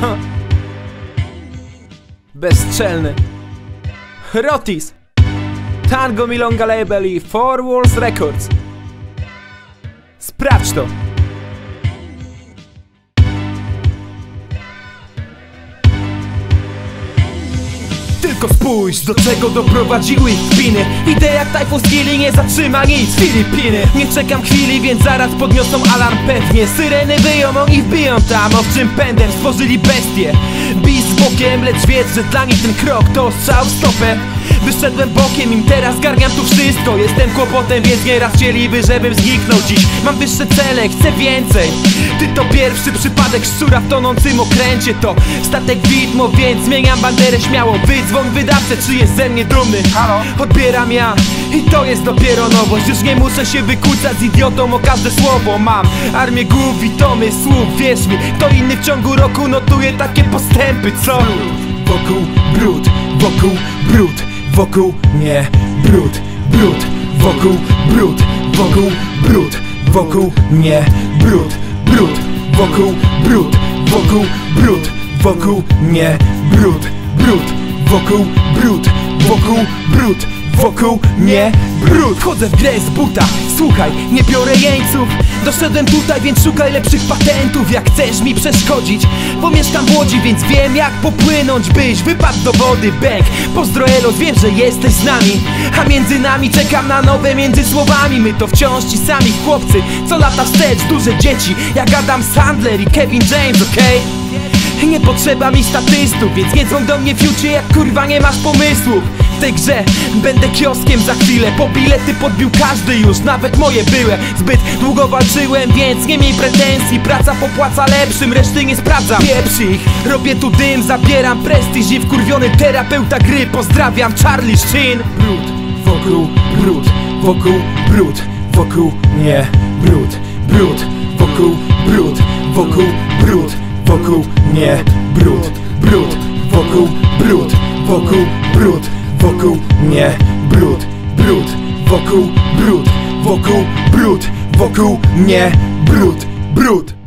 Bezczelny Rotis, Tango Milonga Label i Four Walls Records. Sprawdź to. Tylko spójrz, do czego doprowadziły ich kpiny. Idę jak Typhoon Skilly, nie zatrzyma nic Filipiny. Nie czekam chwili, więc zaraz podniosą alarm pewnie. Syreny wyją, oni wbiją tam, owczym pędem stworzyli bestie. Bij z bokiem, lecz wiedz, że dla nich ten krok to strzał w stopę. Wyszedłem bokiem, im teraz garniam tu wszystko. Jestem kłopotem, więc nieraz chcieliby, żebym zniknął dziś. Mam wyższe cele, chcę więcej. Ty to pierwszy przypadek szczura w tonącym okręcie. To statek widmo, więc zmieniam banderę śmiało. Wydzwoń wydawcę, czy jest ze mnie dumny. Halo? Odbieram ja i to jest dopiero nowość. Już nie muszę się wykłócać z idiotą o każde słowo. Mam armię głów i tomy słów. Wierz mi, kto inny w ciągu roku notuje takie postępy, co? Wokół brud, wokół brud, wokół mnie brud, brud, wokół brud, wokół brud, wokół mnie brud, brud, wokół brud, wokół brud, wokół mnie brud, brud, wokół brud, wokół brud, wokół mnie brud. Chodzę w grę z buta, słuchaj, nie biorę jeńców. Doszedłem tutaj, więc szukaj lepszych patentów. Jak chcesz mi przeszkodzić, bo mieszkam w Łodzi, więc wiem jak popłynąć, byś wypadł do wody. Bęk, pozdro Elos, wiem, że jesteś z nami. A między nami czekam na nowe między słowami. My to wciąż ci sami chłopcy, co lata wstecz, duże dzieci jak Adam Sandler i Kevin James, okej? Nie potrzeba mi statystów, więc nie dzwoń do mnie fiucie, jak kurwa nie masz pomysłów. W tej grze będę kioskiem za chwilę. Po bilety podbił każdy już, nawet moje były. Zbyt długo walczyłem, więc nie miej pretensji. Praca popłaca lepszym, reszty nie sprawdzam. Pieprz ich, robię tu dym, zabieram prestiż i wkurwiony terapeuta gry. Pozdrawiam, Charlie Sheen. Brud, wokół brud, wokół brud, wokół mnie brud, brud, wokół brud, wokół brud, wokół mnie brud, brud, wokół brud, wokół brud, wokół mnie brud, brud, wokół brud, wokół brud, wokół mnie brud, brud.